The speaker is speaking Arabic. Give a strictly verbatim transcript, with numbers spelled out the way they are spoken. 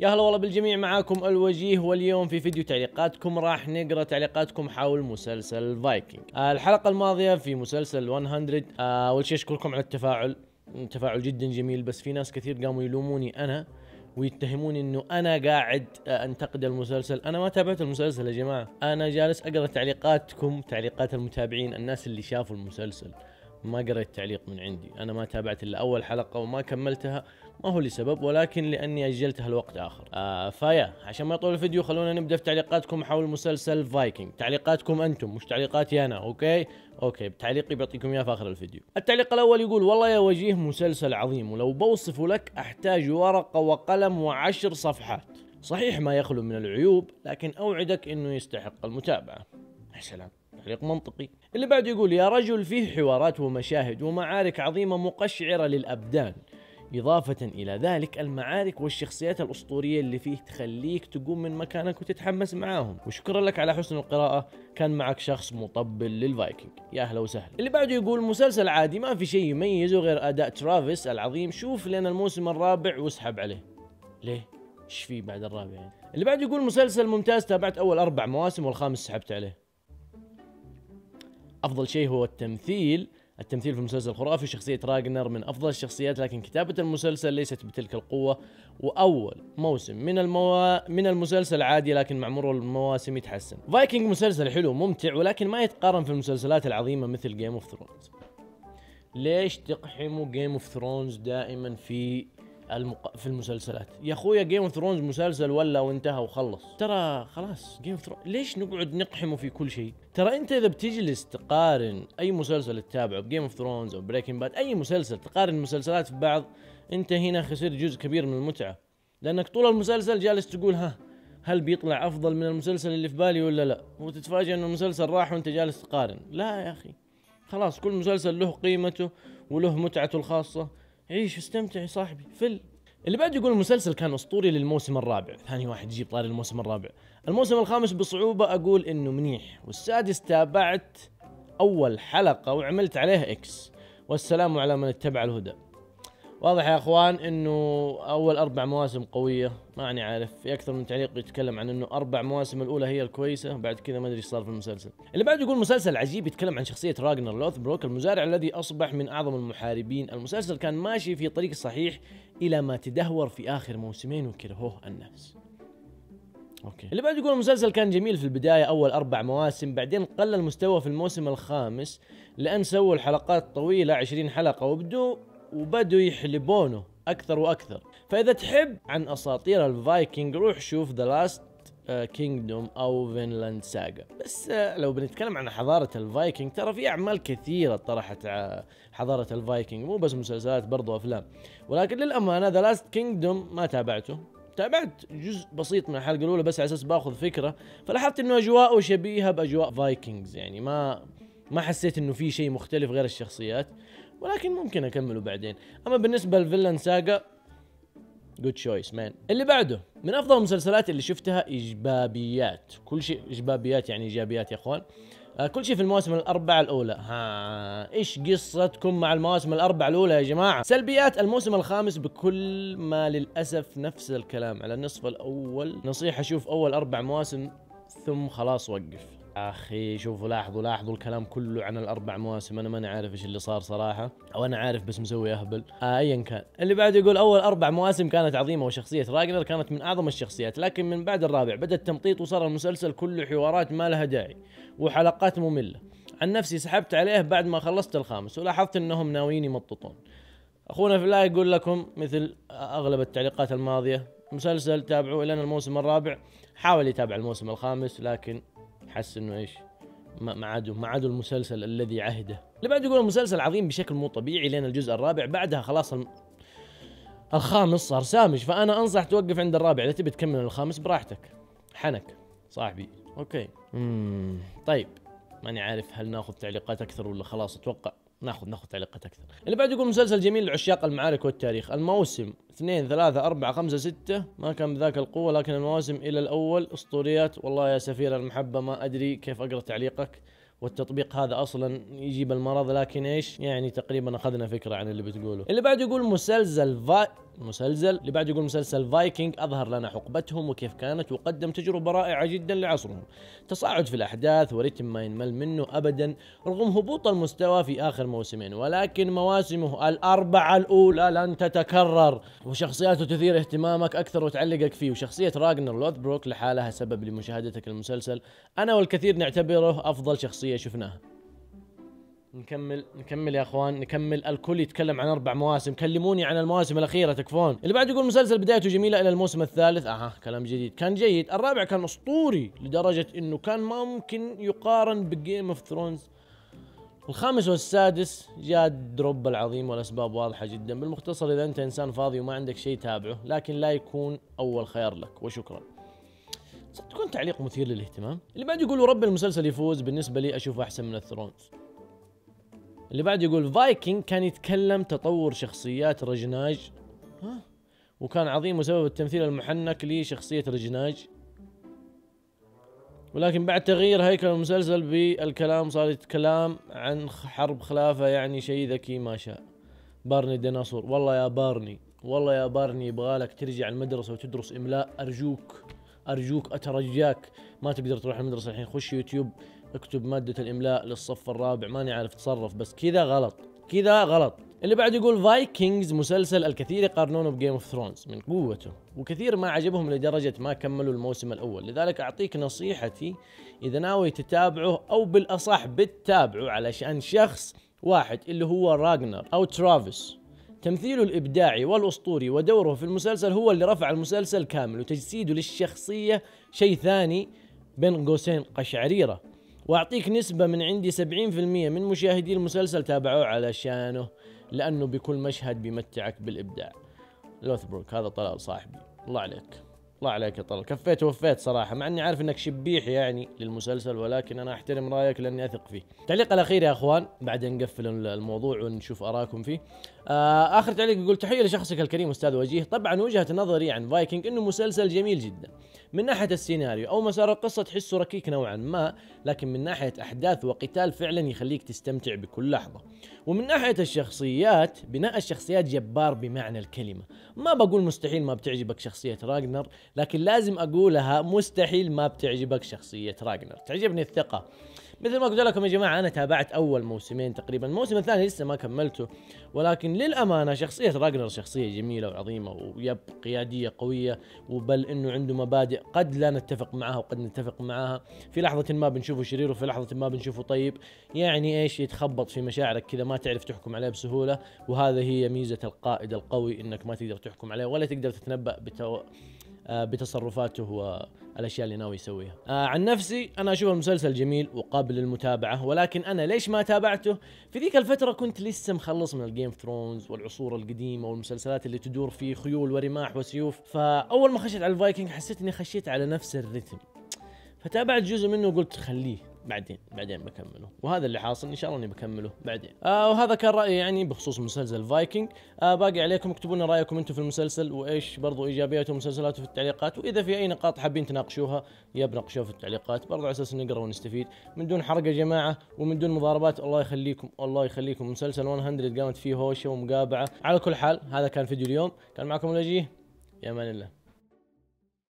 يا هلا والله بالجميع، معاكم الوجيه، واليوم في فيديو تعليقاتكم راح نقرا تعليقاتكم حول مسلسل فايكنج. آه الحلقة الماضية في مسلسل مية. آه اول شيء اشكركم على التفاعل، تفاعل جدا جميل، بس في ناس كثير قاموا يلوموني انا ويتهموني انه انا قاعد انتقد المسلسل. انا ما تابعت المسلسل يا جماعة، انا جالس اقرا تعليقاتكم، تعليقات المتابعين، الناس اللي شافوا المسلسل. ما قريت تعليق من عندي، انا ما تابعت الا اول حلقة وما كملتها، ما هو لسبب ولكن لاني اجلتها لوقت اخر. آه فيا عشان ما يطول الفيديو خلونا نبدا في تعليقاتكم حول مسلسل فايكنج. تعليقاتكم انتم مش تعليقاتي انا. اوكي اوكي تعليقي بعطيكم اياه في اخر الفيديو. التعليق الاول يقول: والله يا وجيه مسلسل عظيم، ولو بوصفه لك احتاج ورقة وقلم وعشر صفحات. صحيح ما يخلو من العيوب، لكن اوعدك انه يستحق المتابعة. يا سلام، تعليق منطقي. اللي بعده يقول: يا رجل فيه حوارات ومشاهد ومعارك عظيمة مقشعرة للأبدان، إضافة إلى ذلك المعارك والشخصيات الأسطورية اللي فيه تخليك تقوم من مكانك وتتحمس معاهم. وشكرا لك على حسن القراءة، كان معك شخص مطبل للفايكنج. يا أهلا وسهلا. اللي بعده يقول: مسلسل عادي ما في شيء يميزه غير أداء ترافيس العظيم، شوف لين الموسم الرابع واسحب عليه. ليه؟ ايش فيه بعد الرابع يعني؟ اللي بعده يقول: مسلسل ممتاز، تابعت أول أربع مواسم والخامس سحبت عليه. أفضل شيء هو التمثيل، التمثيل في المسلسل خرافي، شخصية راغنر من أفضل الشخصيات، لكن كتابة المسلسل ليست بتلك القوة. وأول موسم من الموا... من المسلسل عادي، لكن مع مرور المواسم يتحسن. فايكنج مسلسل حلو ممتع، ولكن ما يتقارن في المسلسلات العظيمة مثل جيم اوف ثرونز. ليش تقحموا جيم اوف ثرونز دائما في المق... في المسلسلات؟ يا اخويا جيم اوف ثرونز مسلسل ولا وانتهى وخلص، ترى خلاص جيم اوف ثرونز، ليش نقعد نقحمه في كل شيء؟ ترى انت اذا بتجلس تقارن اي مسلسل تتابعه بجيم اوف ثرونز او بريكنج باد، اي مسلسل تقارن المسلسلات في بعض، انت هنا خسرت جزء كبير من المتعة، لانك طول المسلسل جالس تقول ها هل بيطلع افضل من المسلسل اللي في بالي ولا لا، وتتفاجئ انه المسلسل راح وانت جالس تقارن. لا يا اخي، خلاص كل مسلسل له قيمته وله متعته الخاصة، عيش واستمتع يا صاحبي. فل اللي بعد يقول: المسلسل كان اسطوري للموسم الرابع. ثاني واحد يجيب طاري الموسم الرابع. الموسم الخامس بصعوبة اقول انه منيح، والسادس تابعت اول حلقة وعملت عليه اكس، والسلام على من اتبع الهدى. واضح يا اخوان انه اول اربع مواسم قوية، ماني عارف، في اكثر من تعليق يتكلم عن انه اربع مواسم الاولى هي الكويسة، بعد كذا ما ادري ايش صار في المسلسل. اللي بعده يقول: مسلسل عجيب، يتكلم عن شخصية راغنر لوثبروك المزارع الذي اصبح من اعظم المحاربين. المسلسل كان ماشي في طريق صحيح الى ما تدهور في اخر موسمين وكرهوه الناس. اوكي. اللي بعد يقول: المسلسل كان جميل في البداية اول اربع مواسم، بعدين قل المستوى في الموسم الخامس لان سووا الحلقات طويلة عشرين حلقة، وبدوا وبدوا يحلبونه اكثر واكثر. فاذا تحب عن اساطير الفايكنج روح شوف ذا لاست كينجدوم او فينلاند ساغا. بس uh, لو بنتكلم عن حضارة الفايكنج، ترى في اعمال كثيرة طرحت على حضارة الفايكنج، مو بس مسلسلات، برضو افلام. ولكن للامانة ذا لاست كينجدوم ما تابعته، تابعت جزء بسيط من الحلقة الاولى بس على اساس باخذ فكرة، فلاحظت انه اجواءه شبيهة باجواء فايكنجز، يعني ما ما حسيت انه في شيء مختلف غير الشخصيات، ولكن ممكن اكمله بعدين. اما بالنسبه لفينلاند ساغا، جود تشويس مان. اللي بعده من افضل المسلسلات اللي شفتها، ايجابيات، كل شيء ايجابيات يعني ايجابيات يا اخوان. آه كل شيء في المواسم الاربعه الاولى. ها ايش قصتكم مع المواسم الاربعه الاولى يا جماعه؟ سلبيات: الموسم الخامس بكل ما للاسف نفس الكلام على النصف الاول. نصيحه: شوف اول اربع مواسم ثم خلاص وقف. اخي شوفوا، لاحظوا لاحظوا الكلام كله عن الاربع مواسم، انا ماني عارف ايش اللي صار صراحه، او انا عارف بس مسوي اهبل. آه ايا كان. اللي بعده يقول: اول اربع مواسم كانت عظيمه، وشخصيه راغنر كانت من اعظم الشخصيات، لكن من بعد الرابع بدا التمطيط وصار المسلسل كله حوارات ما لها داعي وحلقات ممله. عن نفسي سحبت عليه بعد ما خلصت الخامس، ولاحظت انهم ناويين يمططون. اخونا في الله يقول لكم مثل اغلب التعليقات الماضيه: مسلسل تابعوه الى الموسم الرابع. حاول يتابع الموسم الخامس، لكن حس انه ايش، ما عادوا ما عادوا المسلسل الذي عهده. اللي بعد يقول: المسلسل عظيم بشكل مو طبيعي لين الجزء الرابع، بعدها خلاص الم... الخامس صار سامج، فانا انصح توقف عند الرابع، اذا تبي تكمل الخامس براحتك. حنك صاحبي. اوكي. امم طيب ماني عارف هل ناخذ تعليقات اكثر ولا خلاص؟ اتوقع ناخذ ناخذ تعليقات اكثر. اللي بعد يقول: مسلسل جميل لعشاق المعارك والتاريخ. الموسم اثنين ثلاثة أربعة خمسة ستة ما كان بذاك القوة، لكن المواسم إلى الأول أسطوريات. والله يا سفير المحبة ما أدري كيف أقرأ تعليقك، والتطبيق هذا اصلا يجيب المرض، لكن ايش يعني تقريبا اخذنا فكره عن اللي بتقوله. اللي بعد يقول مسلسل فاي مسلسل اللي بعد يقول مسلسل فايكنج اظهر لنا حقبتهم وكيف كانت، وقدم تجربه رائعه جدا لعصرهم، تصاعد في الاحداث ورتم ما ينمل منه ابدا رغم هبوط المستوى في اخر موسمين، ولكن مواسمه الاربعه الاولى لن تتكرر، وشخصياته تثير اهتمامك اكثر وتعلقك فيه، وشخصيه راغنر لوثبروك لحالها سبب لمشاهدتك المسلسل. انا والكثير نعتبره افضل شخصيه شفناها. نكمل نكمل يا اخوان نكمل. الكل يتكلم عن اربع مواسم، كلموني عن المواسم الاخيره تكفون. اللي بعد يقول مسلسل بدايته جميله الى الموسم الثالث، اها كلام جديد، كان جيد. الرابع كان اسطوري لدرجه انه كان ما ممكن يقارن بجيم اوف ثرونز. الخامس والسادس جاء الدروب العظيم والاسباب واضحه جدا. بالمختصر اذا انت انسان فاضي وما عندك شيء تابعه، لكن لا يكون اول خيار لك، وشكرا. تكون تعليق مثير للاهتمام. اللي بعد يقول رب المسلسل يفوز، بالنسبه لي اشوفه احسن من الثرونز. اللي بعد يقول فايكنج كان يتكلم تطور شخصيات رجناج، ها وكان عظيم وسبب التمثيل المحنك لشخصية رجناج، ولكن بعد تغيير هيكل المسلسل بالكلام صار يتكلم عن حرب خلافة، يعني شيء ذكي ما شاء. بارني الديناصور، والله يا بارني والله يا بارني يبغالك ترجع المدرسة وتدرس إملاء، أرجوك أرجوك أترجاك. ما تقدر تروح المدرسة الحين، خش يوتيوب اكتب مادة الإملاء للصف الرابع، ماني عارف اتصرف، بس كذا غلط كذا غلط. اللي بعد يقول فايكنجز مسلسل الكثير يقارنونه بجيم اوف ثرونز من قوته، وكثير ما عجبهم لدرجة ما كملوا الموسم الأول، لذلك أعطيك نصيحتي إذا ناوي تتابعه أو بالأصح بتتابعه علشان شخص واحد اللي هو راغنر أو ترافيس. تمثيله الإبداعي والأسطوري ودوره في المسلسل هو اللي رفع المسلسل كامل، وتجسيده للشخصية شيء ثاني بين قوسين قشعريرة. واعطيك نسبة من عندي سبعين بالمئة من مشاهدي المسلسل تابعوه علشانه، لانه بكل مشهد بيمتعك بالابداع. لوثبروك هذا طلال صاحبي، الله عليك الله عليك يا طلال، كفيت ووفيت صراحة، مع اني عارف انك شبيح يعني للمسلسل، ولكن انا احترم رايك لاني اثق فيه. التعليق الاخير يا اخوان بعدين نقفل الموضوع ونشوف اراكم فيه. آه اخر تعليق يقول تحية لشخصك الكريم استاذ وجيه. طبعا وجهة نظري عن فايكنج انه مسلسل جميل جدا من ناحية السيناريو او مسار القصة، تحسه ركيك نوعا ما، لكن من ناحية احداث وقتال فعلا يخليك تستمتع بكل لحظة. ومن ناحية الشخصيات، بناء الشخصيات جبار بمعنى الكلمة. ما بقول مستحيل ما بتعجبك شخصية راغنر، لكن لازم اقولها مستحيل ما بتعجبك شخصية راغنر. تعجبني الثقة. مثل ما قلت لكم يا جماعة أنا تابعت أول موسمين تقريبا، الموسم الثاني لسه ما كملته، ولكن للأمانة شخصية راغنر شخصية جميلة وعظيمة ويب قيادية قوية، وبل إنه عنده مبادئ قد لا نتفق معها وقد نتفق معها، في لحظة ما بنشوفه شرير وفي لحظة ما بنشوفه طيب، يعني إيش يتخبط في مشاعرك كذا، ما تعرف تحكم عليه بسهولة. وهذا هي ميزة القائد القوي، إنك ما تقدر تحكم عليه ولا تقدر تتنبأ بتو... بتصرفاته والاشياء اللي ناوي يسويها. آه عن نفسي انا اشوف المسلسل جميل وقابل للمتابعه، ولكن انا ليش ما تابعته؟ في ذيك الفتره كنت لسه مخلص من الجيم ثرونز والعصور القديمه والمسلسلات اللي تدور في خيول ورماح وسيوف، فاول ما خشيت على الفايكنج حسيت اني خشيت على نفس الرتم، فتابعت جزء منه وقلت خليه بعدين بعدين بكمله، وهذا اللي حاصل، ان شاء الله اني بكمله بعدين. آه وهذا كان رايي يعني بخصوص مسلسل فايكنج. آه باقي عليكم اكتبوا لنا رايكم انتم في المسلسل، وايش برضو ايجابياته ومسلسلاته في التعليقات، واذا في اي نقاط حابين تناقشوها يا بناقشوها في التعليقات برضو على اساس نقرا ونستفيد من دون حرق يا جماعه ومن دون مضاربات. الله يخليكم الله يخليكم. مسلسل مية قامت فيه هوشه ومقابعه. على كل حال هذا كان فيديو اليوم، كان معكم الوجيه، يا امان الله.